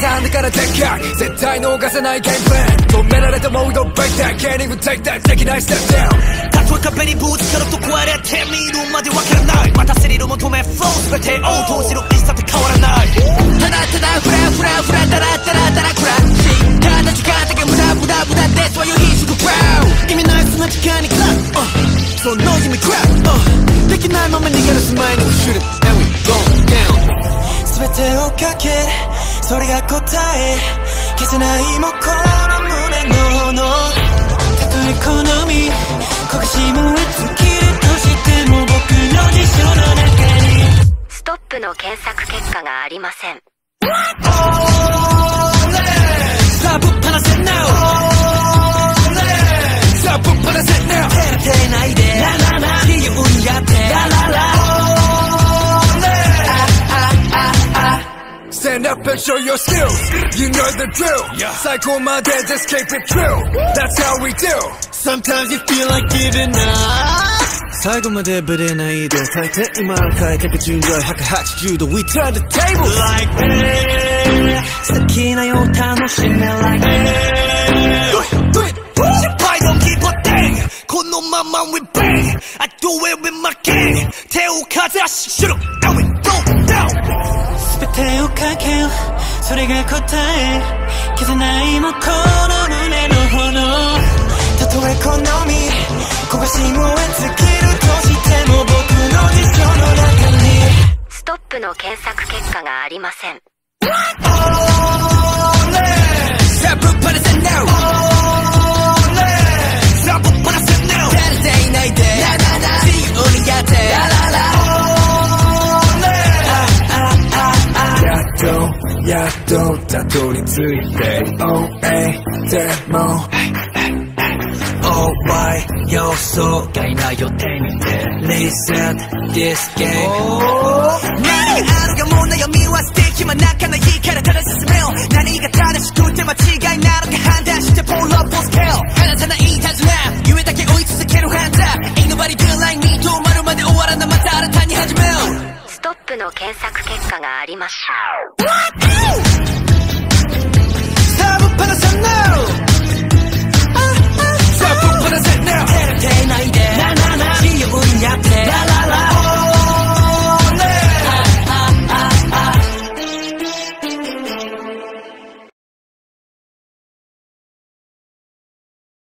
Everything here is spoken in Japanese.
さんだからでっかい絶対逃さないゲームプラン止められたモード break that can't even take that できない step down たとえ壁にぶつかると壊れてみるまでわからないまたスリル求め flow 全てを通しる一切変わらないただただフラフラフラダラダラダラクラッシュただ時間だけ無駄無駄無駄 That's why you hit the ground 意味ないその時間にクラッその意味クラッできないまま逃げ出す前に shoot it and we go down 全てをかけそれが答え消せないもこの胸の炎たとえ好み焦がし燃え尽きるとしても僕の辞書の中にストップの検索結果がありませんさあぶっ放せ now さあぶっ放せ now 照れてないで自由にやって Stand up and show your skills You know the drill 最高まで just keep it true That's how we do Sometimes you feel like giving up 最後までブレないで大抵今変えてく順序180度 We turn the table Like me 好きなよ楽しめ Like me Do it 失敗の希望でこのまま We bang I do it with my gang 手をかざし Shoot up and we go down 全てをかけよそれが答え消せないもこの胸の炎たとえ好み焦がし燃え尽きるとしても僕の辞書の中にストップの検索結果がありませんさあぶっ放せ now さあぶっ放せ now 照れていないで自由にやってやっとたどり着いて OA でも Oh why 予想外な予定にて Reset this game 何があるかもう悩みは捨て暇なかないからただ進めよ何が正しくて間違いなのか判断して Pull up full scale 離さない手綱夢だけ追い続けるハンター Ain't nobody do like me 止まるまで終わらなまた新たに始めようストップの検索結果がありましたさあぶっ放せ now さあぶっ放せ now 照れていないで自由にやって